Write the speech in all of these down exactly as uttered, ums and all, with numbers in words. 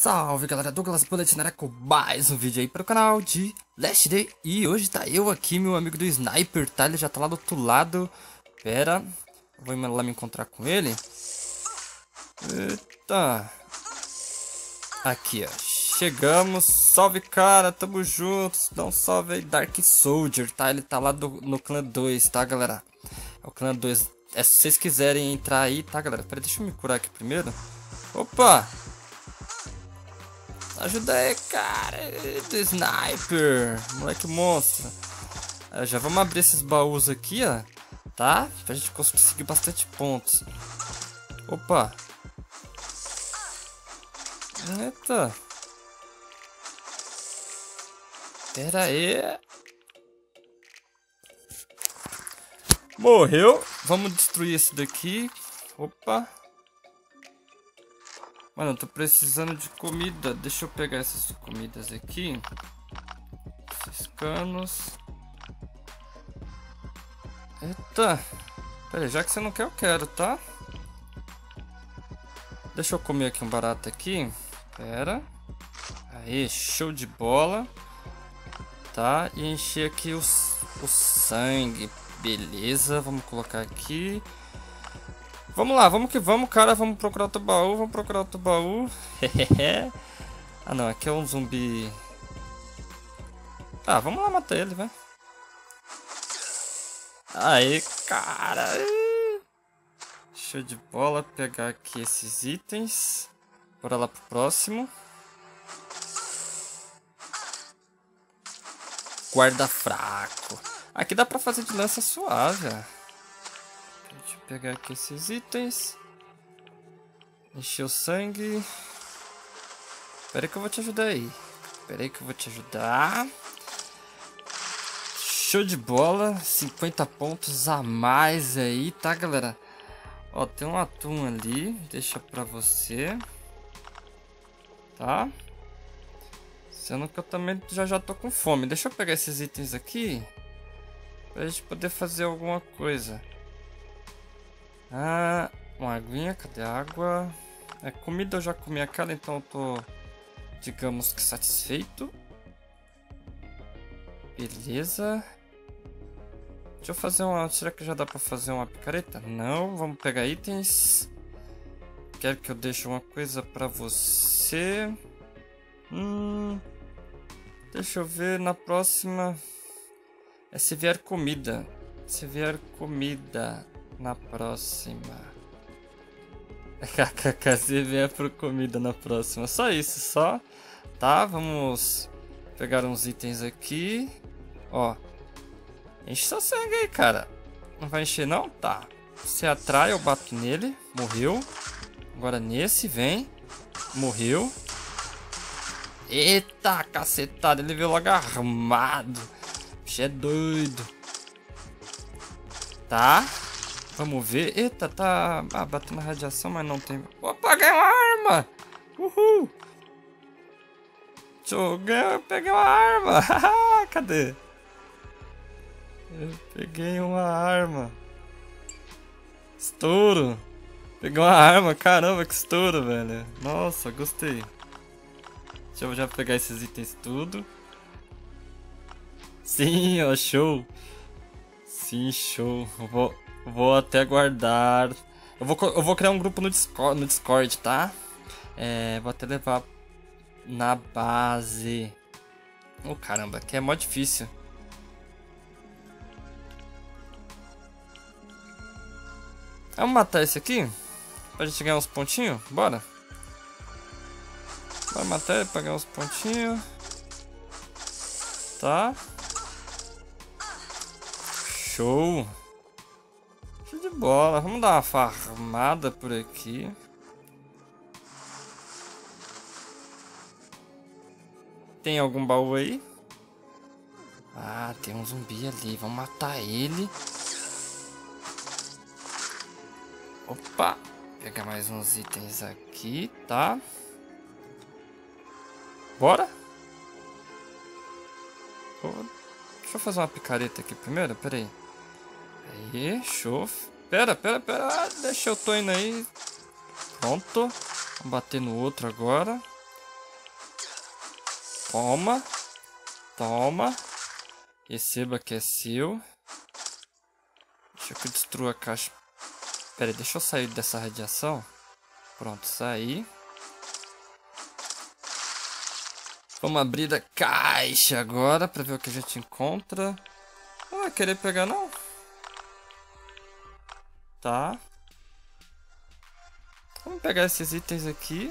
Salve galera, Douglas Boletinara com mais um vídeo aí para o canal de Last Day. E hoje tá eu aqui, meu amigo do Sniper, tá? Ele já tá lá do outro lado. Pera, vou lá me encontrar com ele. Eita. Aqui, ó, chegamos. Salve cara, tamo juntos. Dá um salve aí, Dark Soldier, tá? Ele tá lá do, no clã dois, tá galera? É o clã dois. É, se vocês quiserem entrar aí, tá galera? Pera, deixa eu me curar aqui primeiro. Opa! Ajuda aí, cara, do Sniper, moleque monstro. É, já vamos abrir esses baús aqui, ó, tá? Pra gente conseguir bastante pontos. Opa. Eita. Pera aí. Morreu. Vamos destruir esse daqui. Opa. Mano, eu tô precisando de comida. Deixa eu pegar essas comidas aqui. Esses canos. Eita. Pera aí, já que você não quer, eu quero, tá? Deixa eu comer aqui um barato aqui. Pera. Aí, show de bola. Tá? E encher aqui os, o sangue. Beleza, vamos colocar aqui. Vamos lá, vamos que vamos, cara. Vamos procurar outro baú, vamos procurar outro baú. Ah, não, aqui é um zumbi. Ah, vamos lá matar ele, vai. Aí, cara. Show de bola. Pegar aqui esses itens. Bora lá pro próximo. Guarda fraco. Aqui dá pra fazer de lança suave, ó. Deixa eu pegar aqui esses itens. Encher o sangue. Espera aí que eu vou te ajudar aí. Espera aí que eu vou te ajudar. Show de bola. cinquenta pontos a mais aí, tá, galera? Ó, tem um atum ali. Deixa pra você. Tá? Sendo que eu também já já tô com fome. Deixa eu pegar esses itens aqui. Pra gente poder fazer alguma coisa. Ah, uma aguinha, cadê a água? É, comida eu já comi aquela, então eu tô, digamos que satisfeito. Beleza. Deixa eu fazer uma... Será que já dá pra fazer uma picareta? Não, vamos pegar itens. Quero que eu deixe uma coisa pra você. Hum... Deixa eu ver na próxima. É se vier comida. Se vier comida... Na próxima. Kkk, se vier por comida na próxima. Só isso, só. Tá, vamos pegar uns itens aqui. Ó. Enche seu sangue aí, cara. Não vai encher não? Tá. Você atrai, eu bato nele. Morreu. Agora nesse, vem. Morreu. Eita, cacetada. Ele veio logo armado. Bicho é doido. Tá. Vamos ver. Eita, tá ah, batendo radiação, mas não tem. Opa, ganhei uma arma! Uhul! Deixa eu ganhar, eu peguei uma arma! Cadê? Eu peguei uma arma. Estouro! Peguei uma arma, caramba, que estouro, velho. Nossa, gostei. Deixa eu já pegar esses itens tudo. Sim, ó, show! Sim, show. Eu vou. Vou até guardar. Eu vou, eu vou criar um grupo no Discord, no Discord, tá? É, vou até levar na base. Oh, caramba, que é mó difícil. Vamos matar esse aqui? Pra gente ganhar uns pontinhos? Bora. Vai matar ele pra ganhar uns pontinhos. Tá. Show. De bola, vamos dar uma farmada por aqui. Tem algum baú aí? Ah, tem um zumbi ali, vamos matar ele. Opa, pegar mais uns itens aqui, tá? Bora? Deixa eu fazer uma picareta aqui primeiro, pera aí. Aí, show. Pera, pera, pera. Deixa eu tô indo aí. Pronto. Vou bater no outro agora. Toma. Toma. Receba que é seu. Deixa que eu destrua a caixa. Pera aí, deixa eu sair dessa radiação. Pronto, saí. Vamos abrir a caixa agora pra ver o que a gente encontra. Não vai querer pegar não? Tá. Vamos pegar esses itens aqui.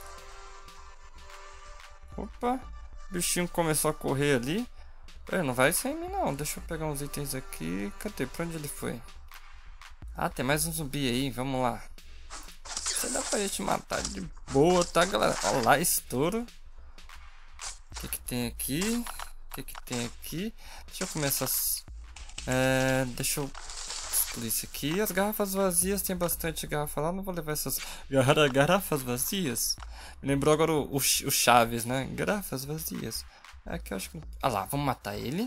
Opa. O bichinho começou a correr ali. Pera, não vai sem mim não. Deixa eu pegar uns itens aqui. Cadê? Pra onde ele foi? Ah, tem mais um zumbi aí. Vamos lá. Isso dá pra gente matar de boa, tá, galera? Olha lá, estouro. O que que tem aqui? O que que tem aqui? Deixa eu começar... É, deixa eu... Por isso aqui. As garrafas vazias. Tem bastante garrafa lá. Não vou levar essas gar garrafas vazias. Me lembrou agora o, o, o Chaves, né? Garrafas vazias. Aqui eu acho que... Ah lá, vamos matar ele.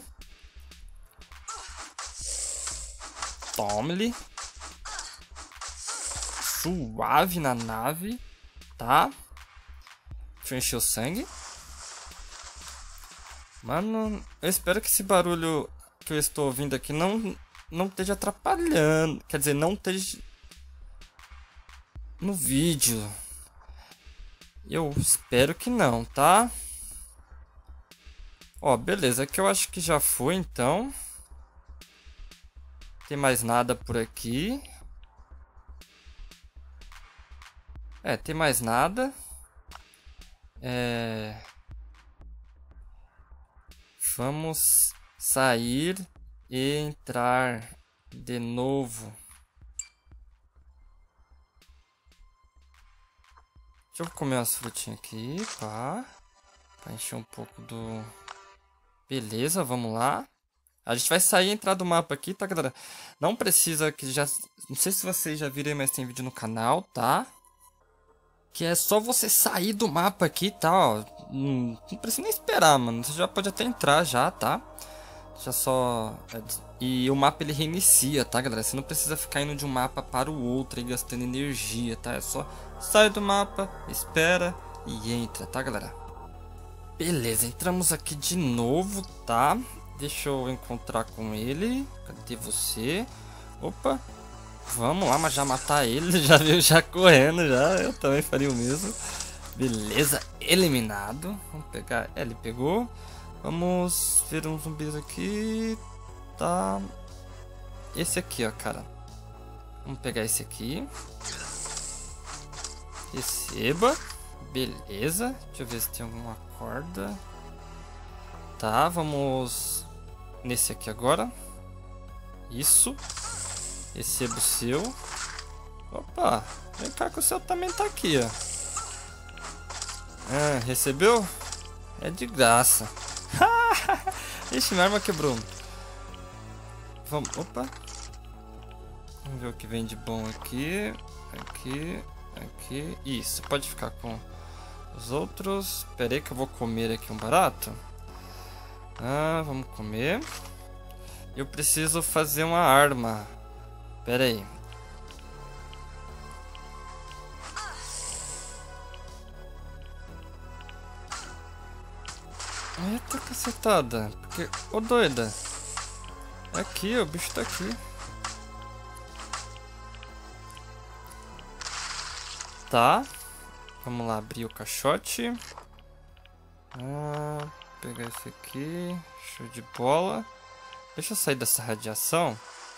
Tome-lhe. Suave na nave. Tá. Deixa eu encher o sangue. Mano, eu espero que esse barulho que eu estou ouvindo aqui não, não esteja atrapalhando. Quer dizer, não esteja no vídeo. Eu espero que não, tá? Ó, beleza. Aqui eu acho que já foi, então. Tem mais nada por aqui. É, tem mais nada. É... Vamos sair e entrar de novo. Deixa eu comer umas frutinhas aqui, pá. Pra encher um pouco do... Beleza, vamos lá. A gente vai sair e entrar do mapa aqui, tá, galera? Não precisa que já... Não sei se vocês já viram, mas tem vídeo no canal, tá? Que é só você sair do mapa aqui, tá, ó. Não, não precisa nem esperar, mano. Você já pode até entrar já, tá? Já só... E o mapa ele reinicia, tá, galera? Você não precisa ficar indo de um mapa para o outro e gastando energia, tá? É só sai do mapa, espera e entra, tá, galera? Beleza, entramos aqui de novo, tá? Deixa eu encontrar com ele. Cadê você? Opa. Vamos lá, mas já matar ele. Já veio já correndo, já. Eu também faria o mesmo. Beleza, eliminado. Vamos pegar... É, ele pegou. Vamos ver uns zumbis aqui. Tá. Esse aqui, ó, cara. Vamos pegar esse aqui. Receba. Beleza. Deixa eu ver se tem alguma corda. Tá, vamos... Nesse aqui agora. Isso. Receba o seu. Opa, vem cá que o seu também tá aqui, ó. Ah, recebeu? É de graça. Ixi, minha arma quebrou. Vamos, opa. Vamos ver o que vem de bom aqui. Aqui, aqui. Isso, pode ficar com os outros. Pera aí que eu vou comer aqui um barato. Ah, vamos comer. Eu preciso fazer uma arma. Pera aí. Eita cacetada. Porque... Ô doida. Aqui, o bicho tá aqui. Tá. Vamos lá abrir o caixote. Ah, pegar esse aqui. Show de bola. Deixa eu sair dessa radiação.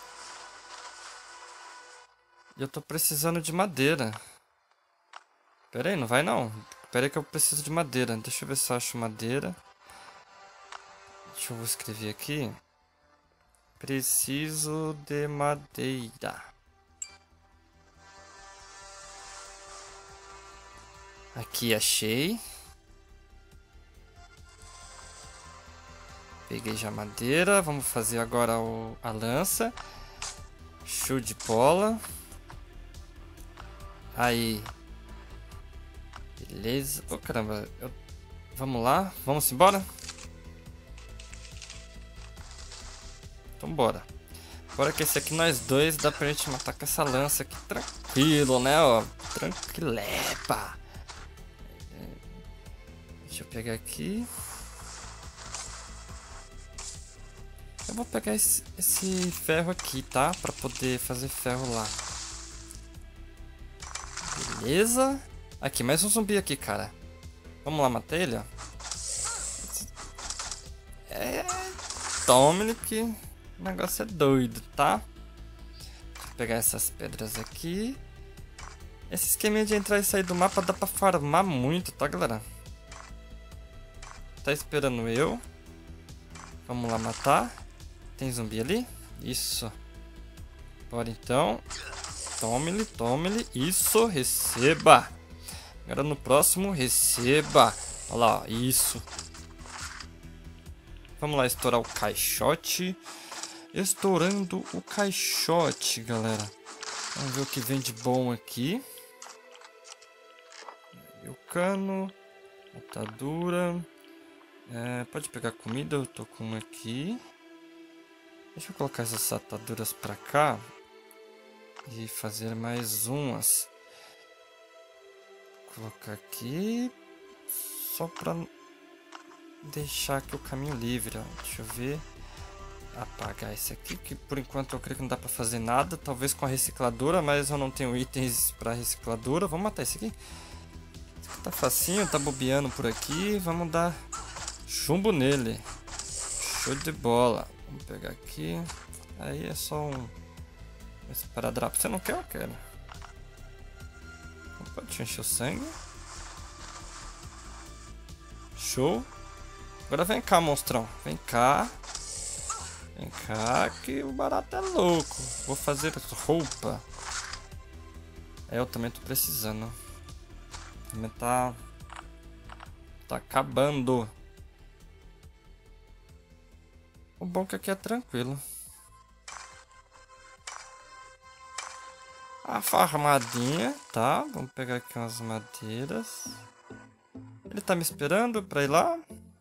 Eu tô precisando de madeira. Pera aí, não vai não. Pera aí que eu preciso de madeira. Deixa eu ver se eu acho madeira. Deixa eu escrever aqui. Preciso de madeira. Aqui achei. Peguei já madeira. Vamos fazer agora o, a lança. Show de bola. Aí. Beleza. Ô, oh, caramba. Eu... Vamos lá. Vamos embora? Então bora. Bora que esse aqui nós dois dá pra gente matar com essa lança aqui tranquilo, né? Ó. Tranquilepa. Deixa eu pegar aqui. vou pegar esse, esse ferro aqui, tá? Pra poder fazer ferro lá. Beleza. Aqui, mais um zumbi aqui, cara. Vamos lá matar ele, ó. É... Tome-lhe que o negócio é doido, tá? Vou pegar essas pedras aqui. Esse esqueminha de entrar e sair do mapa dá pra farmar muito, tá, galera? Tá esperando eu. Vamos lá matar. Tem zumbi ali? Isso. Bora então. Tome-lhe, tome-lhe. Isso, receba. Agora no próximo, receba. Olha lá, ó, isso. Vamos lá estourar o caixote. Estourando o caixote, galera. Vamos ver o que vem de bom aqui. E o cano. Atadura. É, pode pegar comida, eu tô com um aqui. Deixa eu colocar essas ataduras pra cá. E fazer mais umas. Vou colocar aqui. Só pra deixar aqui o caminho livre, ó. Deixa eu ver. Apagar esse aqui, que por enquanto eu creio que não dá pra fazer nada. Talvez com a recicladora, mas eu não tenho itens pra recicladora. Vamos matar esse aqui. Esse aqui tá facinho, tá bobeando por aqui. Vamos dar chumbo nele. Show de bola. Vamos pegar aqui. Aí é só um... Esse paradrapo. Você não quer? Eu quero. Opa, deixa eu encher o sangue. Show. Agora vem cá, monstrão. Vem cá. Vem cá que o barato é louco. Vou fazer roupa. É, eu também tô precisando. Também tá... Tá acabando. O bom é que aqui é tranquilo. A farmadinha, tá? Vamos pegar aqui umas madeiras. Ele tá me esperando pra ir lá?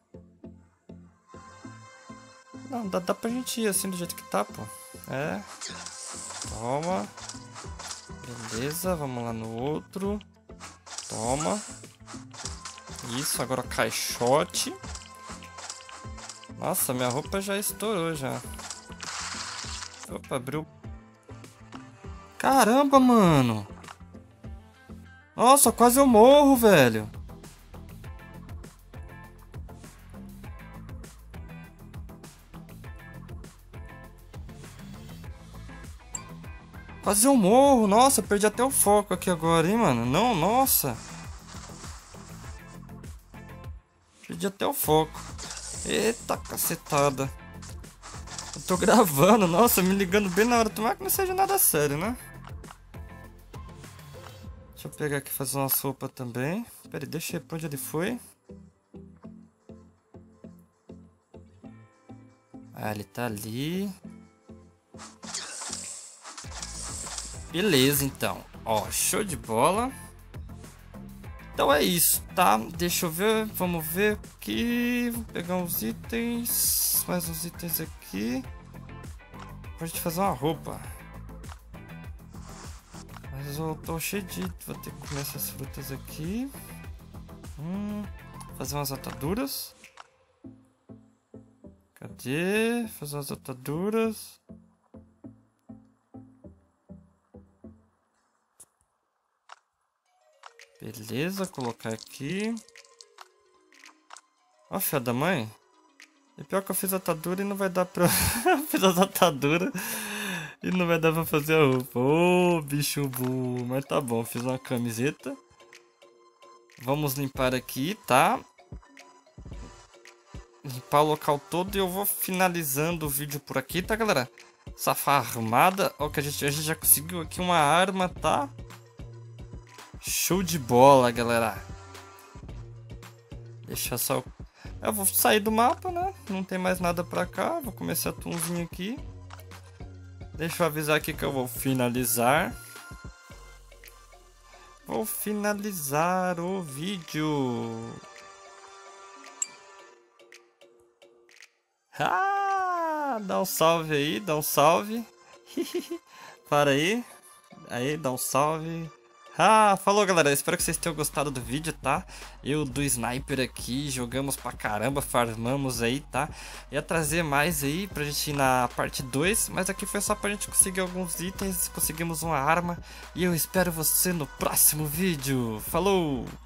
Não, dá, dá pra gente ir assim do jeito que tá, pô. É. Toma. Beleza, vamos lá no outro. Toma. Isso, agora caixote. Nossa, minha roupa já estourou já. Opa, abriu. Caramba, mano. Nossa, quase eu morro, velho. Quase eu morro. Nossa, perdi até o foco aqui agora, hein, mano. Não, nossa. Perdi até o foco. Eita cacetada. Eu tô gravando, nossa, me ligando bem na hora. Tomara que não seja nada sério, né? Deixa eu pegar aqui e fazer uma sopa também. Pera aí, deixa eu ver pra onde ele foi. Ah, ele tá ali. Beleza, então. Ó, show de bola. Então é isso, tá? Deixa eu ver, vamos ver aqui. Vou pegar uns itens. Mais uns itens aqui. Pra gente fazer uma roupa. Mas eu tô cheio de... Vou ter que comer essas frutas aqui. Hum, fazer umas ataduras. Cadê? Fazer umas ataduras. Beleza, colocar aqui. Ó, filha da mãe. E pior que eu fiz a atadura e não vai dar pra... fiz as ataduras e não vai dar pra fazer a roupa. Ô, bicho burro. Mas tá bom, fiz uma camiseta. Vamos limpar aqui, tá? Limpar o local todo e eu vou finalizando o vídeo por aqui, tá, galera? Essa farmada. Ó, que a gente, a gente já conseguiu aqui uma arma, tá? Show de bola, galera. Deixa só... Eu vou sair do mapa, né? Não tem mais nada pra cá. Vou comer esse atumzinho aqui. Deixa eu avisar aqui que eu vou finalizar. Vou finalizar o vídeo. Ah, dá um salve aí, dá um salve. Para aí. Aí, dá um salve. Ah, falou galera, espero que vocês tenham gostado do vídeo, tá? Eu do Sniper aqui, jogamos pra caramba, farmamos aí, tá? Ia trazer mais aí pra gente ir na parte dois, mas aqui foi só pra gente conseguir alguns itens, conseguimos uma arma. E eu espero você no próximo vídeo. Falou!